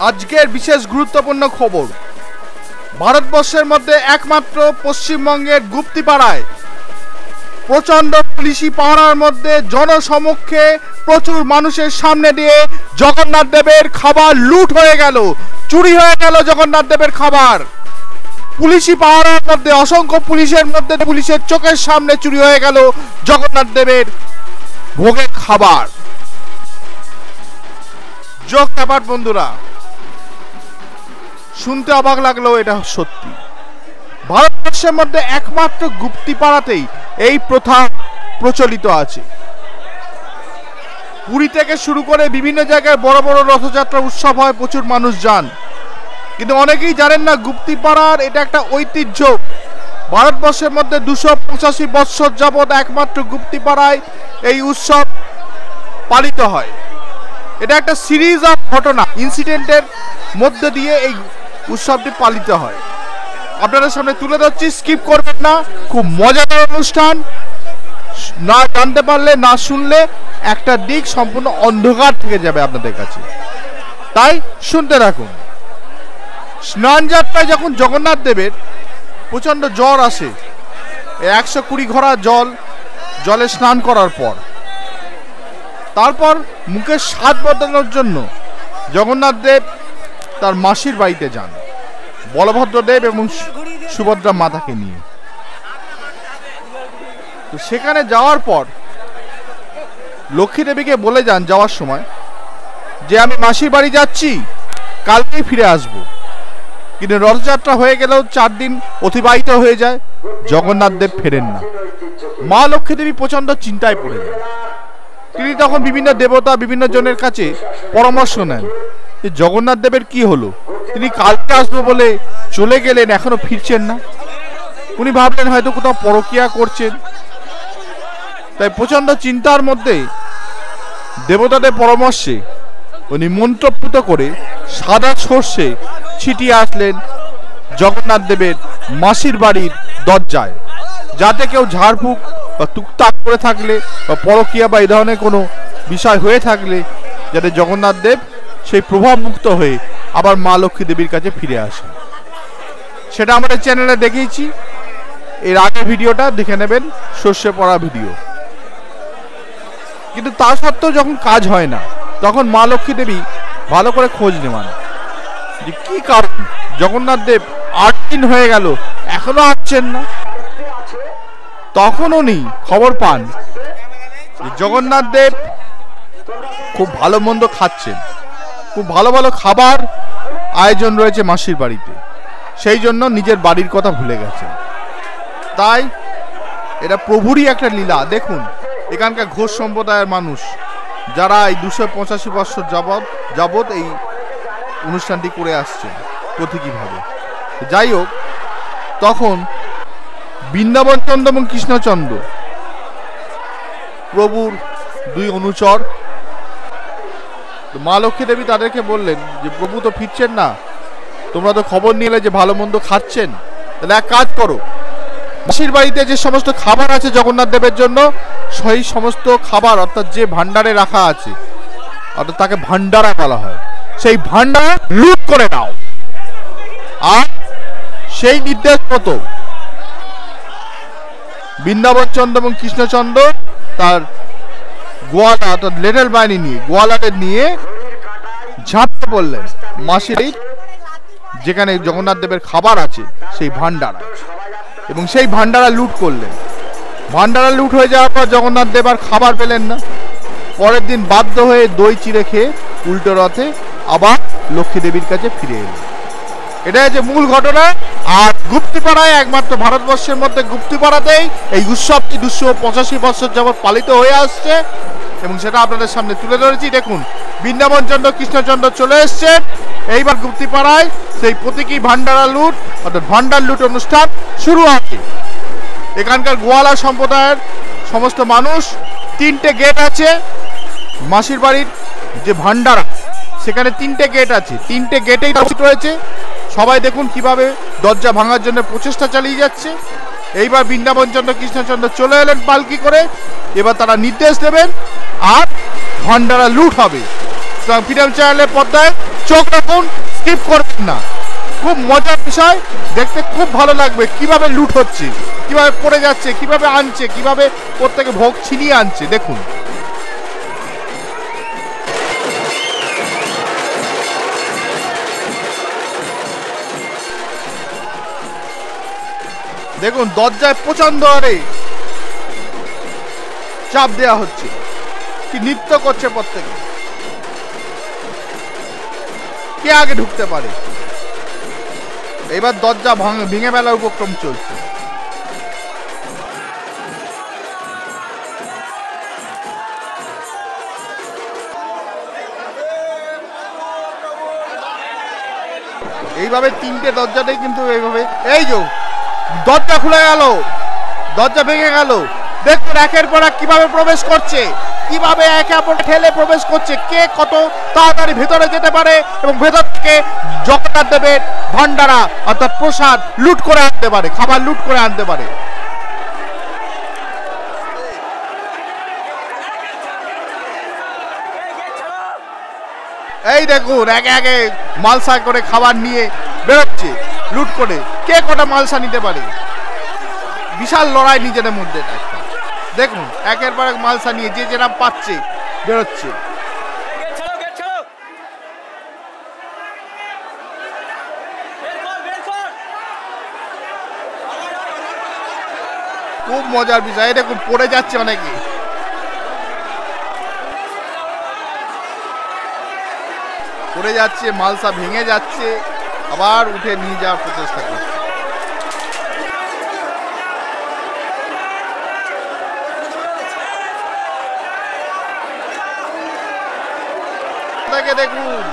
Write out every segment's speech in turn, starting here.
আজকের বিশেষ গুরুত্বপূর্ণ খবর। ভারতবর্ষের মধ্যে একমাত্র পশ্চিমবঙ্গের গুপ্তিপাড়ায় প্রচণ্ড পুলিশি পাহারার মধ্যে জনসমক্ষে প্রচুর মানুষের সামনে দিয়ে জগন্নাথ দেবের খাবার লুট হয়ে গেল, চুরি হয়ে গেল জগন্নাথ দেবের খাবার। পুলিশি পাহারার মধ্যে অসংখ্য পুলিশের মধ্যে পুলিশের চোখের সামনে চুরি হয়ে গেল জগন্নাথ দেবের ভোগের খাবার। যোগ ব্যাপার বন্ধুরা, শুনতে অবাক লাগলেও এটা সত্যি। ভারতবর্ষের মধ্যে একমাত্র গুপ্তিপাড়াতেই এই প্রথা প্রচলিত আছে। পুরী থেকে শুরু করে বিভিন্ন জায়গায় বড় বড় রথযাত্রা উৎসব হয়, প্রচুর মানুষ যান, কিন্তু অনেকেই জানেন না গুপ্তিপাড়ার এটা একটা ঐতিহ্য। ভারতবর্ষের মধ্যে 285 বৎসর যাবৎ একমাত্র গুপ্তিপাড়ায় এই উৎসব পালিত হয়। এটা একটা সিরিজ অফ ঘটনা, ইনসিডেন্টের মধ্যে দিয়ে এই উৎসবটি পালিত হয়। আপনাদের সামনে তুলে ধরছি, স্কিপ করবেন না। খুব মজাদার অনুষ্ঠান, না জানতে পারলে না শুনলে একটা দিক সম্পূর্ণ অন্ধকার থেকে যাবে আপনাদের কাছে, তাই শুনতে রাখুন। স্নান যাত্রায় যখন জগন্নাথ দেবের প্রচণ্ড জ্বর আসে, 120 ঘড়া জলে স্নান করার পর তারপর মুখের স্বাদ বদলানোর জন্য জগন্নাথ দেব তার মাসির বাড়িতে যান, বলভদ্র দেব এবং সুভদ্রা মাতাকে নিয়ে। তো সেখানে যাওয়ার পর লক্ষ্মী দেবীকে বলে যান যাওয়ার সময় যে আমি মাসির বাড়ি যাচ্ছি, কালকেই ফিরে আসব। কিন্তু রথযাত্রা হয়ে গেলেও 4 দিন অতিবাহিত হয়ে যায়, জগন্নাথ দেব ফেরেন না। মা লক্ষ্মী দেবী প্রচন্ড চিন্তায় পড়ে যান। তিনি তখন বিভিন্ন দেবতা বিভিন্ন জনের কাছে পরামর্শ নেন যে জগন্নাথ দেবের কি হলো, তিনি কালকে আসবো বলে চলে গেলেন, এখনো ফিরছেন না। উনি ভাবলেন হয়তো কোথাও পরকীয়া করছেন, তাই প্রচন্ড চিন্তার মধ্যে দেবতাদের পরামর্শে উনি মন্ত্রপুত করে সাদা সর্ষে ছিটিয়ে আসলেন জগন্নাথ দেবের মাসির বাড়ির দরজায়, যাতে কেউ ঝাড়ফুঁক বা টুকটাক করে থাকলে বা পরকীয়া বা এই ধরনের কোনো বিষয় হয়ে থাকলে যাতে জগন্নাথ দেব সেই প্রভাব মুক্ত হয়ে আবার মা লক্ষ্মী দেবীর কাছে ফিরে আসে। সেটা আমাদের চ্যানেলে দেখিয়েছি, এর আগে ভিডিওটা দেখে নেবেন, সর্ষে পড়া ভিডিও। কিন্তু তা সত্ত্বেও যখন কাজ হয় না, তখন মা লক্ষ্মী দেবী ভালো করে খোঁজ নেওয়ান যে কি কারণ, জগন্নাথ দেব 8 দিন হয়ে গেল এখনো আসছেন না। তখন উনি খবর পান যে জগন্নাথ দেব খুব ভালো মন্দ খাচ্ছেন, খুব ভালো ভালো খাবার আয়োজন রয়েছে মাসির বাড়িতে, সেই জন্য নিজের বাড়ির কথা ভুলে গেছেন। তাই এটা প্রভুরই একটা লীলা। দেখুন এখানকার ঘোষ সম্প্রদায়ের মানুষ যারা এই 285 বৎসর যাবৎ এই অনুষ্ঠানটি করে আসছেন প্রতীকীভাবে। যাই হোক, তখন বৃন্দাবন চন্দ্র এবং কৃষ্ণচন্দ্র প্রভুর 2 অনুচর, মা লক্ষ্মী দেবী তাদেরকে বললেন যে প্রভু তো ফিরছেন না, তোমরা তো খবর নিয়ে এলে যে ভালো মন্দ খাচ্ছেন, তাহলে এক কাজ করো, মাসির বাড়িতে যে সমস্ত খাবার আছে জগন্নাথ দেবের জন্য, সেই সমস্ত খাবার অর্থাৎ যে ভান্ডারে রাখা আছে, অর্থাৎ তাকে ভান্ডারা বলা হয়, সেই ভান্ডারা লুট করে নাও। আর সেই নির্দেশ মতো বৃন্দাবন চন্দ্র এবং কৃষ্ণচন্দ্র তার গোয়ালা অর্থাৎ লেটেল বাহিনী নিয়ে গোয়ালাদের নিয়ে ঝাঁপতে পড়লেন মাসির যেখানে জগন্নাথ দেবের খাবার আছে সেই ভান্ডারা, এবং সেই ভান্ডারা লুট করলেন। ভান্ডারা লুট হয়ে যাওয়ার পর জগন্নাথ দেব আর খাবার পেলেন না। পরের দিন বাধ্য হয়ে দই চিড়ে খেয়ে উল্টো রথে আবার লক্ষ্মী দেবীর কাছে ফিরে এলেন। এটা হচ্ছে মূল ঘটনা। আর গুপ্তিপাড়ায়, একমাত্র ভারতবর্ষের মধ্যে গুপ্তিপাড়াতেই এই উৎসবটি 285 বৎসর যাবৎ পালিত হয়ে আসছে, এবং সেটা আপনাদের সামনে তুলে ধরেছি। দেখুন বৃন্দাবন চন্দ্র কৃষ্ণচন্দ্র চলে এসছেন, এইবার গুপ্তিপাড়ায় সেই প্রতীকী ভান্ডারা লুট অর্থাৎ ভান্ডার লুট অনুষ্ঠান শুরু আছে। এখানকার গোয়ালা সম্প্রদায়ের সমস্ত মানুষ, 3টে গেট আছে মাসির বাড়ির যে ভান্ডারা, সেখানে 3টে গেট আছে, 3টে গেটেই রয়েছে। সবাই দেখুন কিভাবে দরজা ভাঙার জন্য প্রচেষ্টা চালিয়ে যাচ্ছে। এইবার বৃন্দাবন চন্দ্র কৃষ্ণচন্দ্র চলে এলেন পালকি করে, এবার তারা নির্দেশ দেবেন আর ভান্ডারা লুট হবে। ফ্রিডম চ্যানেলের পর্দায় চোখ রাখুন, স্কিপ করবেন না। খুব মজার বিষয়, দেখতে খুব ভালো লাগবে কিভাবে লুট হচ্ছে, কিভাবে পড়ে যাচ্ছে, কিভাবে আনছে, কিভাবে প্রত্যেকে ভোগ ছিনিয়ে আনছে। দেখুন দেখুন দরজায় প্রচন্ড হারে চাপ দেওয়া হচ্ছে, কি নৃত্য করছে প্রত্যেকে, কে আগে ঢুকতে পারে। এবার দরজা ভেঙে ফেলার উপক্রম চলছে। এইভাবে তিনটে দরজাটাই কিন্তু এইভাবে, এই যে দরজা খুলে গেল, দরজা ভেঙে গেল। দেখুন একের পর এক কিভাবে প্রবেশ করছে, কিভাবে একে অপর ঠেলে প্রবেশ করছে, কে কত তাড়াতাড়ি ভেতরে যেতে পারে এবং ভেতর থেকে জগন্নাথ দেবের ভান্ডারা অর্থাৎ প্রসাদ লুট করে আনতে পারে, খাবার লুট করে আনতে পারে। এই দেখুন একে একে মালসা করে খাবার নিয়ে বেরোচ্ছে লুট করে, কে কটা মালসা নিতে পারে। বিশাল লড়াই নিজেদের মধ্যে। দেখুন একের পর এক মালসা নিয়ে যে যেরকম পাচ্ছে বেরোচ্ছে। খুব মজার বিষয়, দেখুন পড়ে যাচ্ছে অনেকে, পড়ে যাচ্ছে, মালসা ভেঙে যাচ্ছে, আবার উঠে নিয়ে যাওয়ার প্রচেষ্টা করছে। দেখুন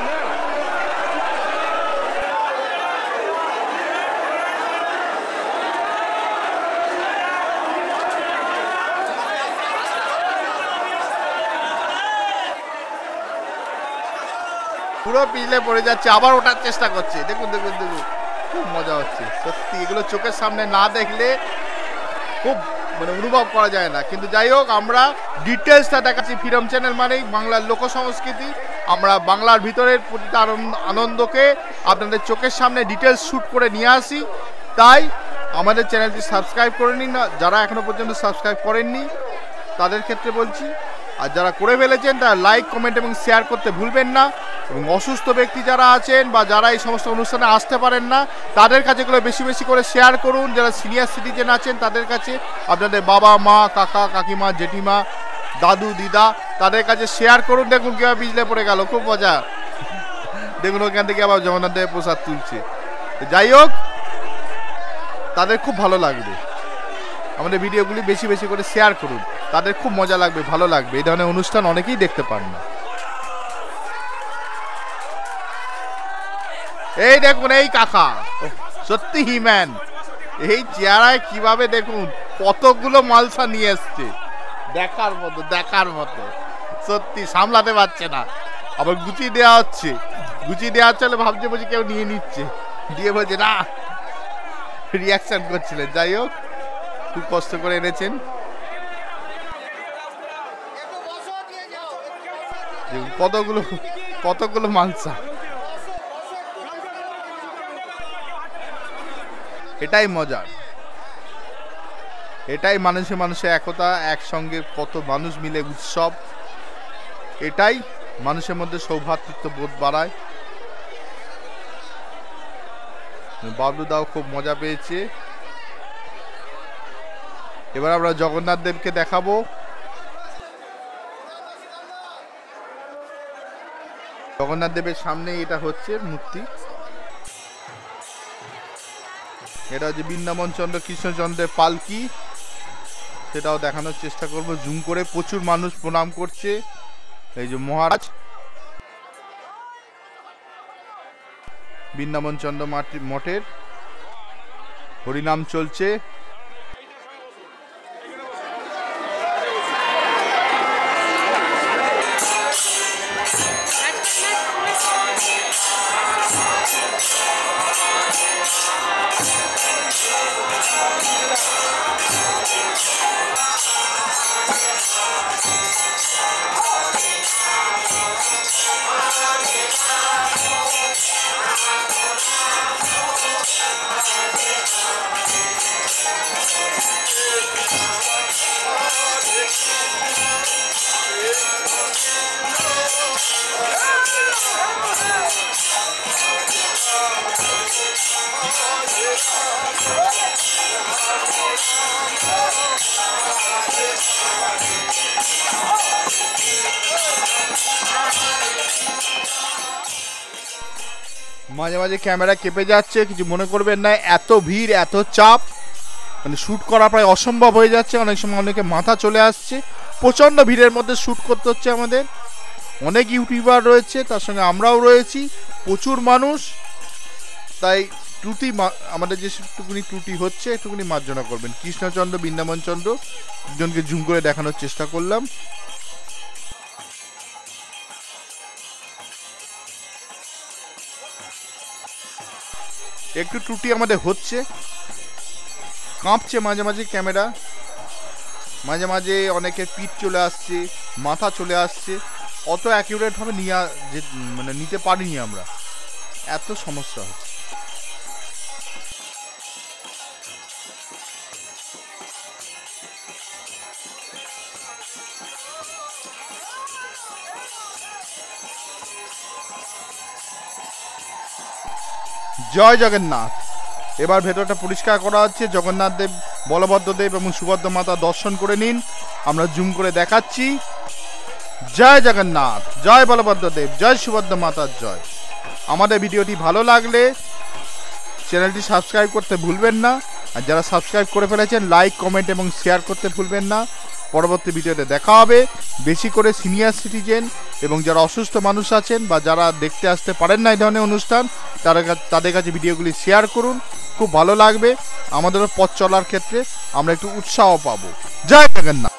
পুরো পিছলে পড়ে যাচ্ছে, আবার ওঠার চেষ্টা করছে। দেখুন দেখুন দেখুন খুব মজা হচ্ছে সত্যি, এগুলো চোখের সামনে না দেখলে খুব মানে অনুভব করা যায় না। কিন্তু যাই হোক, আমরা ডিটেলসটা দেখাচ্ছি। ফ্রিডম চ্যানেল মানেই বাংলার লোক সংস্কৃতি, আমরা বাংলার ভিতরের প্রতিটা আনন্দকে আপনাদের চোখের সামনে ডিটেলস শ্যুট করে নিয়ে আসি। তাই আমাদের চ্যানেলটি সাবস্ক্রাইব করে নিন, না যারা এখনো পর্যন্ত সাবস্ক্রাইব করেননি তাদের ক্ষেত্রে বলছি, আর যারা করে ফেলেছেন তারা লাইক, কমেন্ট এবং শেয়ার করতে ভুলবেন না। এবং অসুস্থ ব্যক্তি যারা আছেন বা যারা এই সমস্ত অনুষ্ঠানে আসতে পারেন না তাদের কাছে এগুলো বেশি বেশি করে শেয়ার করুন। যারা সিনিয়র সিটিজেন আছেন তাদের কাছে, আপনাদের বাবা মা, কাকা কাকিমা, জেঠিমা, দাদু দিদা, তাদের কাছে শেয়ার করুন। দেখুন কীভাবে বিজলে পড়ে গেল, খুব মজা। দেখুন ওখান থেকে আবার জগন্নাথ দেবের প্রসাদ তুলছে। যাই হোক, তাদের খুব ভালো লাগবে। আমাদের ভিডিওগুলি বেশি বেশি করে শেয়ার করুন, তাদের খুব মজা লাগবে, ভালো লাগবে। এই ধরনের অনুষ্ঠান অনেকেই দেখতে পান না। এই দেখুন এই কাকা সত্যি হিম্যান, এই চেহারায় কিভাবে দেখুন কতগুলো মালসা নিয়ে এসছে, দেখার মতো দেখার মতো, সত্যি সামলাতে পারছে না। আবার গুছিয়ে দেওয়া হচ্ছে, গুছিয়ে দেওয়া হচ্ছে ভাবছে বুঝি কেউ নিয়ে নিচ্ছে, দিয়ে বলছে না, রিয়াকশন করছিলেন। যাই হোক, খুব কষ্ট করে এনেছেন। কতগুলো কতগুলো মালসা, এটাই মজার, এটাই মানুষে মানুষে একতা, একসঙ্গে কত মানুষ মিলে উৎসব, এটাই মানুষের মধ্যে সৌভ্রাতৃত্ব বোধ বাড়ায়। বাবলুদাও খুব মজা পেয়েছে। এবার আমরা জগন্নাথ দেবকে দেখাবো। জগন্নাথ দেবের সামনে এটা হচ্ছে মূর্তি, এটা হচ্ছে বৃন্দাবন চন্দ্র কৃষ্ণচন্দ্রের পালকি, সেটাও দেখানোর চেষ্টা করব জুম করে। প্রচুর মানুষ প্রণাম করছে। এই যে মহারাজ বৃন্দাবন চন্দ্র মঠের হরিনাম চলছে। মাঝে মাঝে ক্যামেরা কেঁপে যাচ্ছে, কিছু মনে করবেন না, এত ভিড় এত চাপ, মানে শ্যুট করা প্রায় অসম্ভব হয়ে যাচ্ছে। অনেক সময় অনেকে মাথা চলে আসছে, প্রচণ্ড ভিড়ের মধ্যে শ্যুট করতে হচ্ছে আমাদের। অনেক ইউটিউবার রয়েছে, তার সঙ্গে আমরাও রয়েছি, প্রচুর মানুষ, তাই ত্রুটি আমাদের যেটুকুনি ত্রুটি হচ্ছে একটুকুনি মার্জনা করবেন। কৃষ্ণচন্দ্র বৃন্দাবনচন্দ্র দুজনকে জুম করে দেখানোর চেষ্টা করলাম। একটু ত্রুটি আমাদের হচ্ছে, কাঁপছে মাঝে মাঝে ক্যামেরা, মাঝে মাঝে অনেকের পিঠ চলে আসছে, মাথা চলে আসছে, অত অ্যাকিউরেটভাবে মানে নিতে পারিনি আমরা, এত সমস্যা হচ্ছে। জয় জগন্নাথ। এবার ভেতরটা পরিষ্কার করা হচ্ছে। জগন্নাথ দেব, বলভদ্র দেব এবং সুভদ্রা মাতা দর্শন করে নিন, আমরা জুম করে দেখাচ্ছি। জয় জগন্নাথ, জয় বলভদ্র দেব, জয় সুভদ্রা মাতার জয়। আমাদের ভিডিওটি ভালো লাগলে চ্যানেলটি সাবস্ক্রাইব করতে ভুলবেন না, আর যারা সাবস্ক্রাইব করে ফেলেছেন লাইক, কমেন্ট এবং শেয়ার করতে ভুলবেন না। পরবর্তী ভিডিওতে দেখা হবে। বেশি করে সিনিয়র সিটিজেন এবং যারা অসুস্থ মানুষ আছেন বা যারা দেখতে আসতে পারেন না এই ধরনের অনুষ্ঠান, তাদের কাছে ভিডিওগুলি শেয়ার করুন, খুব ভালো লাগবে। আমাদেরও পথ চলার ক্ষেত্রে আমরা একটু উৎসাহ পাবো। জয় জগন্নাথ।